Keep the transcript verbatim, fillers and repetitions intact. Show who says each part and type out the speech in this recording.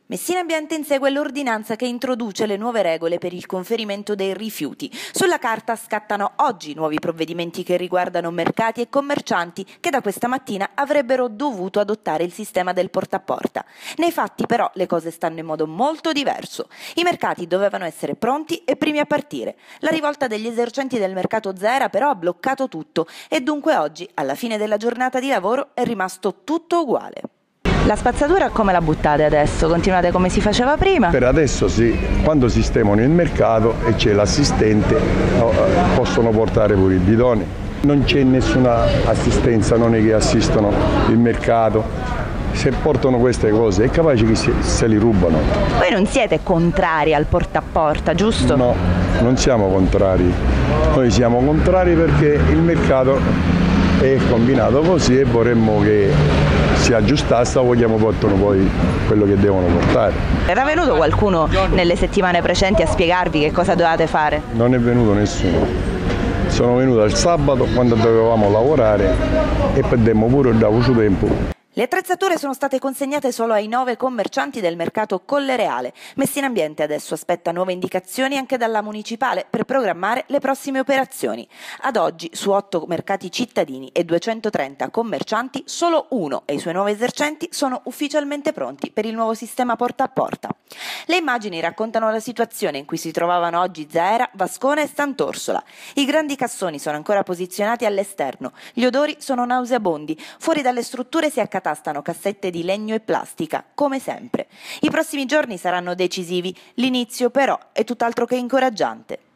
Speaker 1: Messina Ambiente insegue l'ordinanza che introduce le nuove regole per il conferimento dei rifiuti. Sulla carta scattano oggi nuovi provvedimenti che riguardano mercati e commercianti che da questa mattina avrebbero dovuto adottare il sistema del porta a porta. Nei fatti però le cose stanno in modo molto diverso. I mercati dovevano essere pronti e primi a partire. La rivolta degli esercenti del mercato Zera però ha bloccato tutto e dunque oggi, alla fine della giornata di lavoro, è rimasto tutto uguale. La spazzatura come la buttate adesso? Continuate come si faceva prima?
Speaker 2: Per adesso sì, quando sistemano il mercato e c'è l'assistente possono portare pure i bidoni. Non c'è nessuna assistenza, non è che assistono il mercato. Se portano queste cose è capace che se, se li rubano.
Speaker 1: Voi non siete contrari al porta a porta, giusto?
Speaker 2: No, non siamo contrari. Noi siamo contrari perché il mercato è combinato così e vorremmo che si aggiustasse o vogliamo portano poi quello che devono portare.
Speaker 1: Era venuto qualcuno nelle settimane precedenti a spiegarvi che cosa dovevate fare?
Speaker 2: Non è venuto nessuno. Sono venuto il sabato quando dovevamo lavorare e perdemmo pure da questo tempo.
Speaker 1: Le attrezzature sono state consegnate solo ai nove commercianti del mercato Collereale. Messina Ambiente adesso aspetta nuove indicazioni anche dalla municipale per programmare le prossime operazioni. Ad oggi su otto mercati cittadini e duecentotrenta commercianti solo uno e i suoi nuovi esercenti sono ufficialmente pronti per il nuovo sistema porta a porta. Le immagini raccontano la situazione in cui si trovavano oggi Zera, Vascona e Sant'Orsola. I grandi cassoni sono ancora posizionati all'esterno, gli odori sono nauseabondi, fuori dalle strutture si accatastano cassette di legno e plastica, come sempre. I prossimi giorni saranno decisivi, l'inizio però è tutt'altro che incoraggiante.